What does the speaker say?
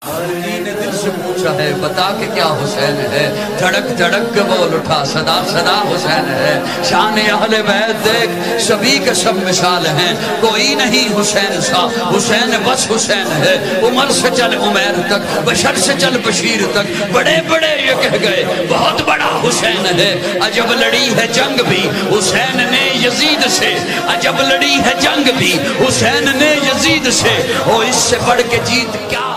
अली ने दिल से पूछा है बता के क्या हुसैन है, धड़क धड़क के बोल उठा सदा सदा हुसैन है। शान अहले बैत देख सभी के सब मिसाल हैं, कोई नहीं हुसैन सा, हुसैन बस हुसैन है। उमर से चल उमैर तक, बशर से चल बशीर तक, बड़े बड़े ये कह गए बहुत बड़ा हुसैन है। अजब लड़ी है जंग भी हुसैन ने यजीद से, अजब लड़ी है जंग भी हुसैन ने यजीद से। ओ इससे बढ़ के जीत क्या